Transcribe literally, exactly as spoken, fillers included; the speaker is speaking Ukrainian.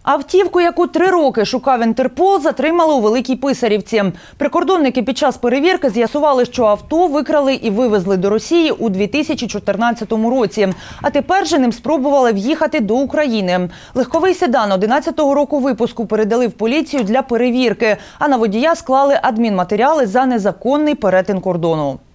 Автівку, яку три роки шукав Інтерпол, затримали у Великій Писарівці. Прикордонники під час перевірки з'ясували, що авто викрали і вивезли до Росії у дві тисячі чотирнадцятому році. А тепер же ним спробували в'їхати до України. Легковий седан одинадцятого року випуску передали в поліцію для перевірки, а на водія склали адмінматеріали за незаконний перетин кордону.